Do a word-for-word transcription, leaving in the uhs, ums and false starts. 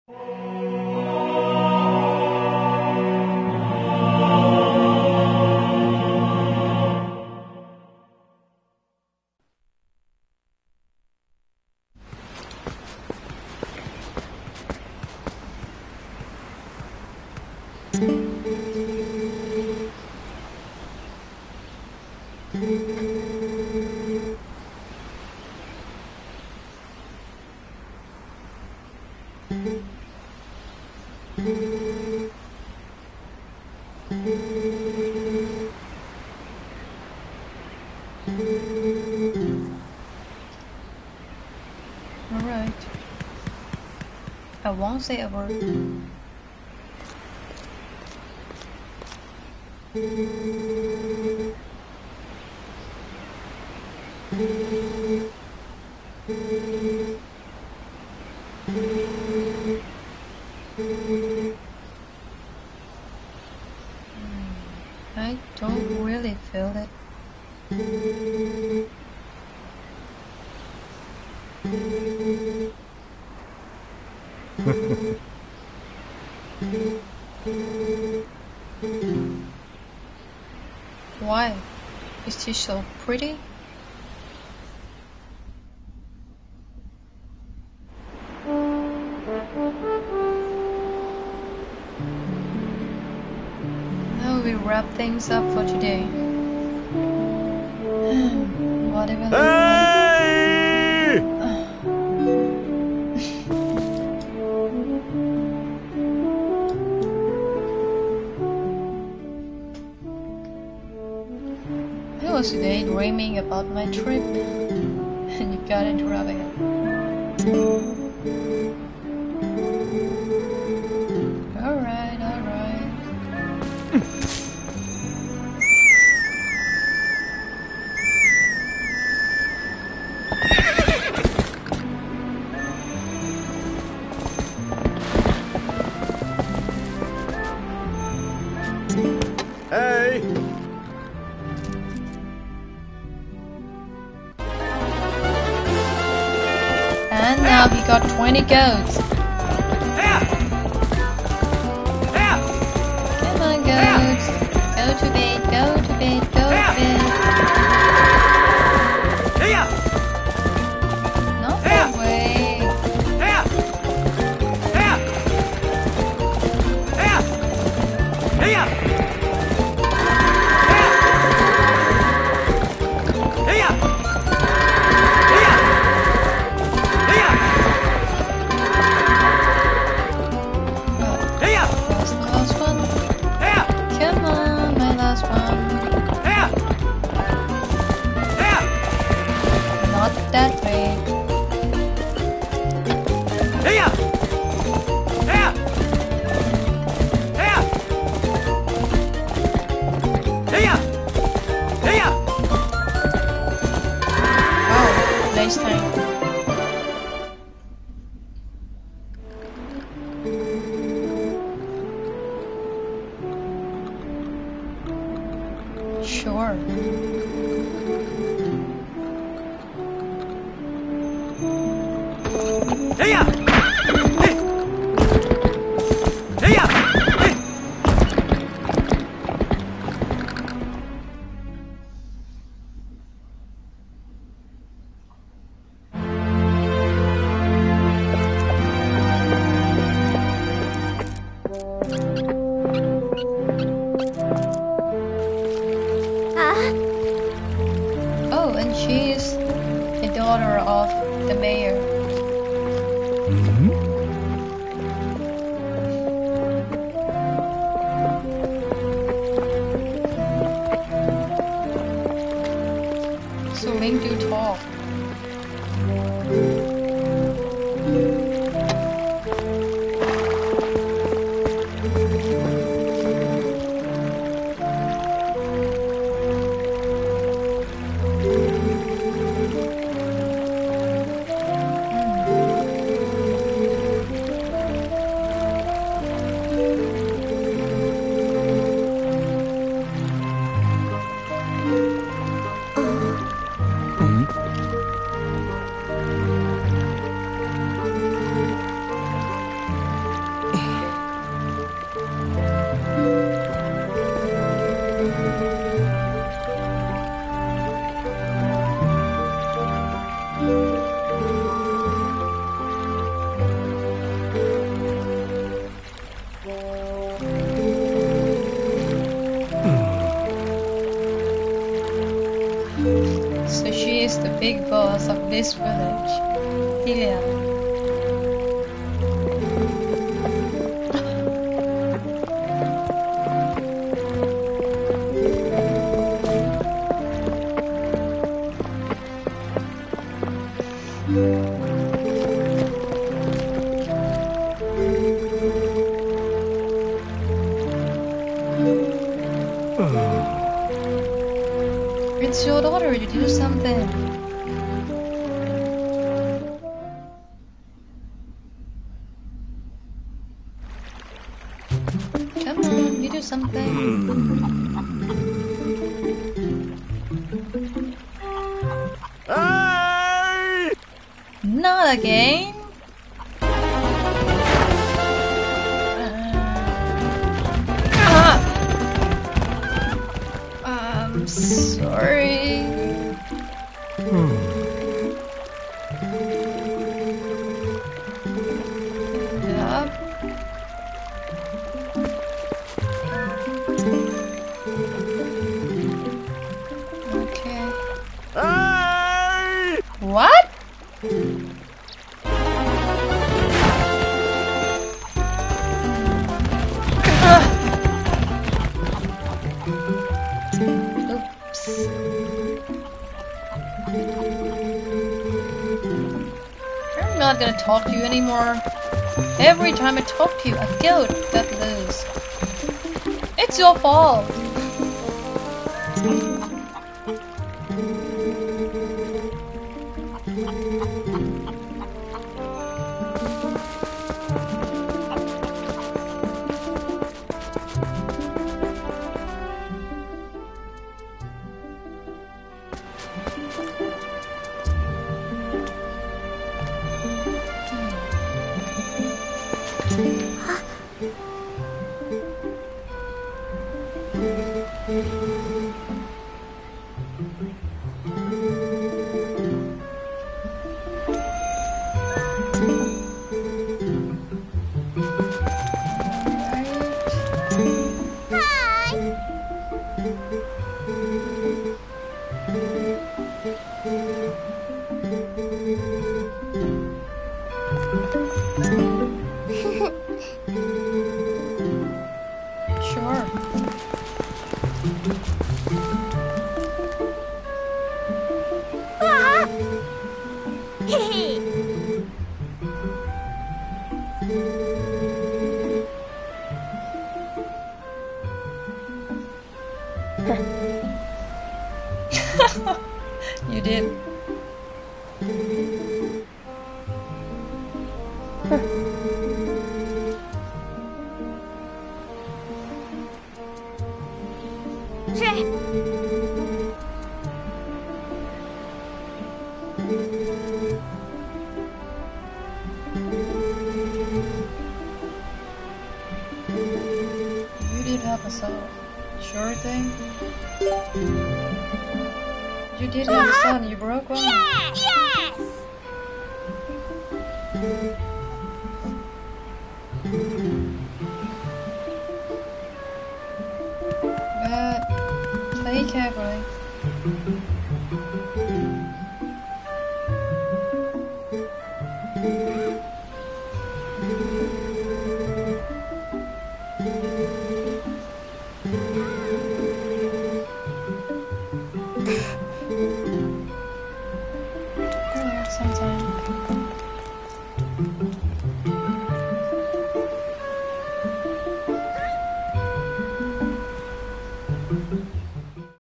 Alright. I won't say a word. I don't really feel it. Why? Is she so pretty? Now we wrap things up for today. Whatever. Hey! I was daydreaming about my trip, and you got interrupted. Alright, alright. Hey! And now we got twenty goats. Come on, goats. Go to bed, go to bed, go to bed. Not that way. That's the last one. Come on, my last one. Not that way. Oh, nice time. Sure. Oh, and she's the daughter of the mayor. So Link do talk. is the big boss of this village. Ilya. It's your daughter to do something. Come on, you do something. Hey! Not again. Uh, I'm sorry. Yep. Okay. Hey! What? Oops. I'm not gonna talk to you anymore. Every time I talk to you, I go that lose. It's your fault. Sure. You did. You did help us out. Sure thing. You did have a son, you broke one. Yes! Yes! But play carefully. Oh, sometimes.